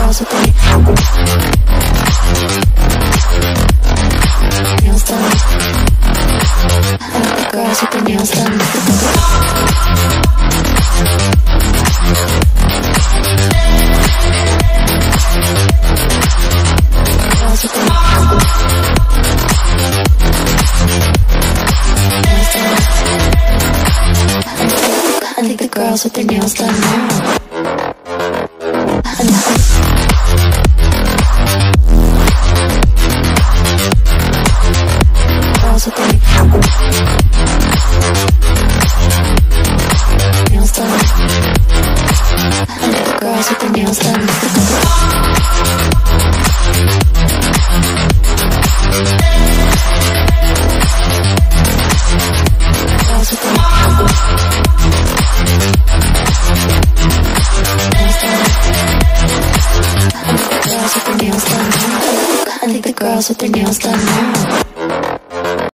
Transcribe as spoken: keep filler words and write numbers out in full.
girls with their nails done. I like the girls with their nails done. Girls with their nails done. I like the girls with their nails done now. Girls with their nails done. I like the girls with their nails done. Girls with their nails done. I like the girls with their nails done now.